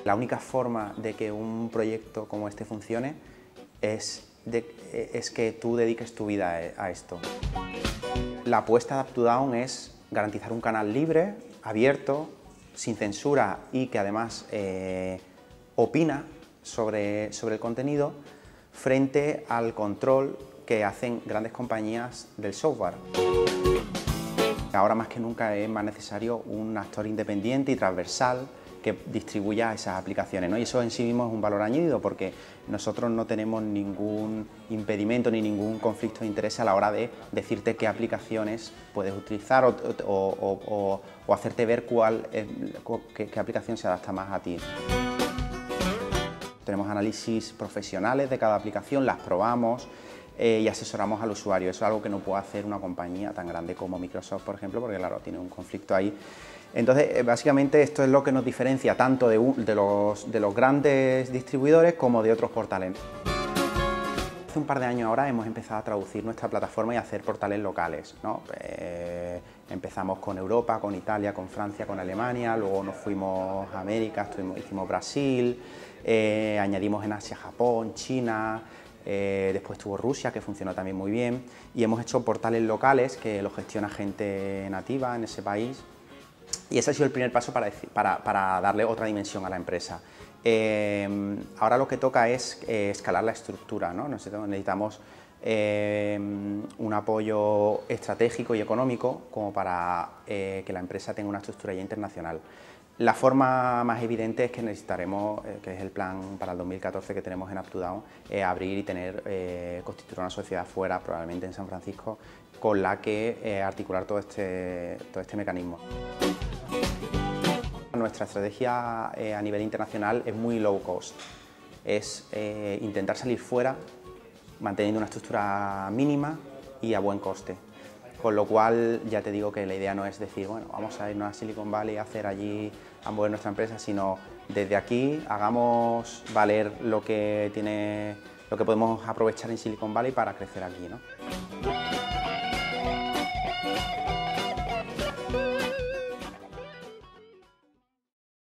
La única forma de que un proyecto como este funcione es que tú dediques tu vida a esto. La apuesta de UpToDown es garantizar un canal libre, abierto, sin censura y que además opina sobre el contenido frente al control que hacen grandes compañías del software. Ahora más que nunca es más necesario un actor independiente y transversal que distribuya esas aplicaciones, ¿no? Y eso en sí mismo es un valor añadido porque nosotros no tenemos ningún impedimento ni ningún conflicto de interés a la hora de decirte qué aplicaciones puedes utilizar o hacerte ver qué aplicación se adapta más a ti. Tenemos análisis profesionales de cada aplicación, las probamos y asesoramos al usuario. Eso es algo que no puede hacer una compañía tan grande como Microsoft, por ejemplo, porque claro, tiene un conflicto ahí. Entonces, básicamente esto es lo que nos diferencia tanto de los grandes distribuidores como de otros portales. Hace un par de años ahora hemos empezado a traducir nuestra plataforma y a hacer portales locales, ¿no? Empezamos con Europa, con Italia, con Francia, con Alemania, luego nos fuimos a América, hicimos Brasil, añadimos en Asia Japón, China, después estuvo Rusia, que funcionó también muy bien, y hemos hecho portales locales que los gestiona gente nativa en ese país. Y ese ha sido el primer paso para darle otra dimensión a la empresa. Ahora lo que toca es escalar la estructura, ¿no? Necesitamos un apoyo estratégico y económico como para que la empresa tenga una estructura ya internacional. La forma más evidente es que necesitaremos, que es el plan para el 2014 que tenemos en UpToDown, abrir y constituir una sociedad fuera, probablemente en San Francisco, con la que articular todo este mecanismo. Nuestra estrategia a nivel internacional es muy low cost, es intentar salir fuera manteniendo una estructura mínima y a buen coste. Con lo cual ya te digo que la idea no es decir, bueno, vamos a irnos a Silicon Valley a hacer allí, a mover nuestra empresa, sino desde aquí hagamos valer lo que podemos aprovechar en Silicon Valley para crecer aquí, ¿no?